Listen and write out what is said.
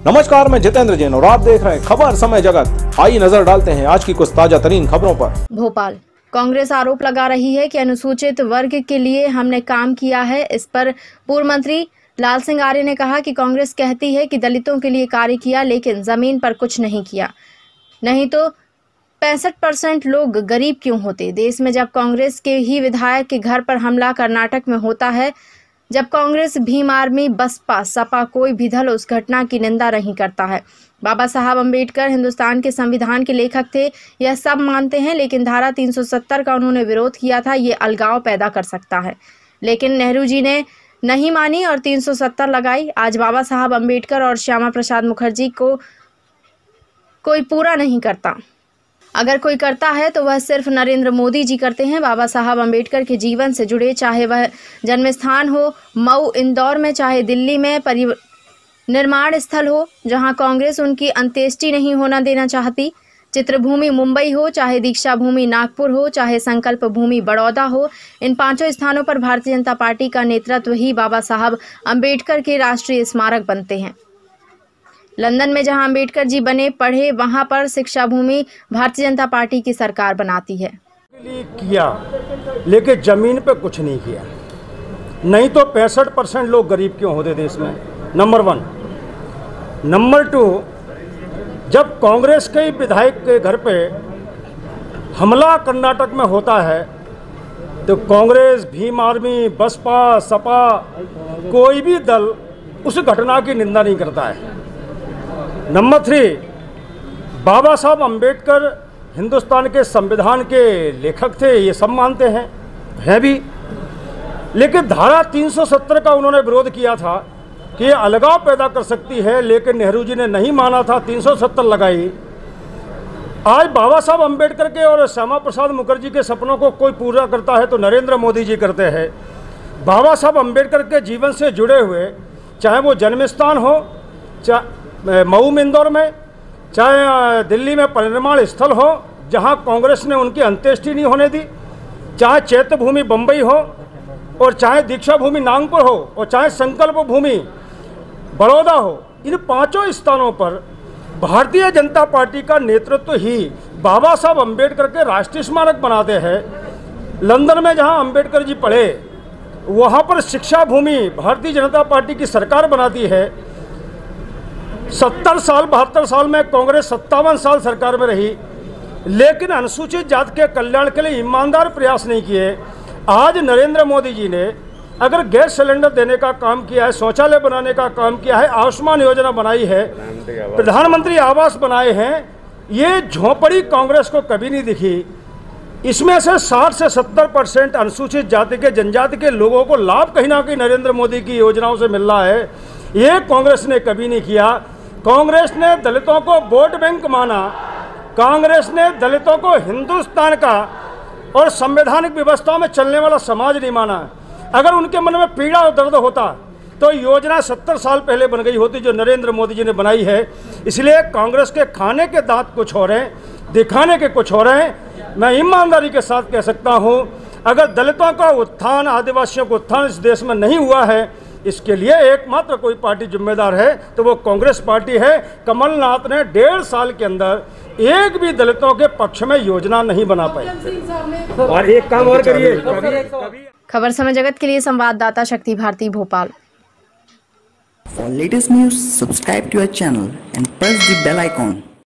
नमस्कार, मैं जितेंद्र जैन और आप देख रहे हैं खबर समय जगत। आइए नजर डालते हैं आज की कुछ ताजा तरीन खबरों पर। भोपाल कांग्रेस आरोप लगा रही है कि अनुसूचित वर्ग के लिए हमने काम किया है। इस पर पूर्व मंत्री लाल सिंह आर्य ने कहा कि कांग्रेस कहती है कि दलितों के लिए कार्य किया, लेकिन जमीन पर कुछ नहीं किया। नहीं तो 65% लोग गरीब क्यों होते। देश में जब कांग्रेस के ही विधायक के घर पर हमला कर्नाटक में होता है, जब कांग्रेस, भीम आर्मी, बसपा, सपा कोई भी दल उस घटना की निंदा नहीं करता है। बाबा साहब अम्बेडकर हिंदुस्तान के संविधान के लेखक थे, यह सब मानते हैं, लेकिन धारा 370 का उन्होंने विरोध किया था। ये अलगाव पैदा कर सकता है, लेकिन नेहरू जी ने नहीं मानी और 370 लगाई। आज बाबा साहब अम्बेडकर और श्यामा प्रसाद मुखर्जी को कोई पूरा नहीं करता। अगर कोई करता है तो वह सिर्फ नरेंद्र मोदी जी करते हैं। बाबा साहब अम्बेडकर के जीवन से जुड़े, चाहे वह जन्म स्थान हो मऊ, इंदौर में, चाहे दिल्ली में निर्माण स्थल हो जहां कांग्रेस उनकी अंत्येष्टि नहीं होना देना चाहती, चित्रभूमि मुंबई हो, चाहे दीक्षा भूमि नागपुर हो, चाहे संकल्प भूमि बड़ौदा हो, इन पांचों स्थानों पर भारतीय जनता पार्टी का नेतृत्व ही बाबा साहब अम्बेडकर के राष्ट्रीय स्मारक बनते हैं। लंदन में जहां अम्बेडकर जी बने पढ़े, वहां पर शिक्षा भूमि भारतीय जनता पार्टी की सरकार बनाती है। किया, लेकिन जमीन पे कुछ नहीं किया। नहीं तो 65% लोग गरीब क्यों होते देश में, नंबर 1। नंबर 2, जब कांग्रेस के विधायक के घर पे हमला कर्नाटक में होता है तो कांग्रेस, भीम आर्मी, बसपा, सपा कोई भी दल उस घटना की निंदा नहीं करता है। नंबर 3, बाबा साहब अम्बेडकर हिंदुस्तान के संविधान के लेखक थे, ये सब मानते हैं भी, लेकिन धारा 370 का उन्होंने विरोध किया था कि ये अलगाव पैदा कर सकती है, लेकिन नेहरू जी ने नहीं माना था, 370 लगाई। आज बाबा साहब अम्बेडकर के और श्यामा प्रसाद मुखर्जी के सपनों को कोई पूरा करता है तो नरेंद्र मोदी जी करते हैं। बाबा साहब अम्बेडकर के जीवन से जुड़े हुए, चाहे वो जन्म स्थान हो, चाहे मऊ में, इंदौर में, चाहे दिल्ली में परिनिर्माण स्थल हो जहां कांग्रेस ने उनकी अंत्येष्टि नहीं होने दी, चाहे चैत्य भूमि बम्बई हो, और चाहे दीक्षा भूमि नागपुर हो, और चाहे संकल्प भूमि बड़ौदा हो, इन पांचों स्थानों पर भारतीय जनता पार्टी का नेतृत्व ही बाबा साहब अम्बेडकर के राष्ट्रीय स्मारक बनाते हैं। लंदन में जहां अम्बेडकर जी पढ़े वहां पर शिक्षा भूमि भारतीय जनता पार्टी की सरकार बनाती है। 70 साल 72 साल में कांग्रेस 57 साल सरकार में रही, लेकिन अनुसूचित जाति के कल्याण के लिए ईमानदार प्रयास नहीं किए। आज नरेंद्र मोदी जी ने अगर गैस सिलेंडर देने का काम किया है, शौचालय बनाने का काम किया है, आयुष्मान योजना बनाई है, प्रधानमंत्री आवास बनाए हैं, ये झोंपड़ी कांग्रेस को कभी नहीं दिखी। इसमें से 60 से 70% अनुसूचित जाति के, जनजाति के लोगों को लाभ कहीं ना कहीं नरेंद्र मोदी की योजनाओं से मिल रहा है, ये कांग्रेस ने कभी नहीं किया। कांग्रेस ने दलितों को वोट बैंक माना, कांग्रेस ने दलितों को हिंदुस्तान का और संवैधानिक व्यवस्था में चलने वाला समाज नहीं माना। अगर उनके मन में पीड़ा और दर्द होता तो योजना 70 साल पहले बन गई होती जो नरेंद्र मोदी जी ने बनाई है। इसलिए कांग्रेस के खाने के दांत कुछ हो रहे हैं, दिखाने के कुछ हो रहे हैं। मैं ईमानदारी के साथ कह सकता हूं, अगर दलितों का उत्थान, आदिवासियों का उत्थान इस देश में नहीं हुआ है, इसके लिए एकमात्र कोई पार्टी जिम्मेदार है तो वो कांग्रेस पार्टी है। कमलनाथ ने 1.5 साल के अंदर एक भी दलितों के पक्ष में योजना नहीं बना पाई। और एक काम और करिए। खबर समय जगत के लिए संवाददाता शक्ति Bharti, Bhopal. For latest news, subscribe to our channel and press the bell icon.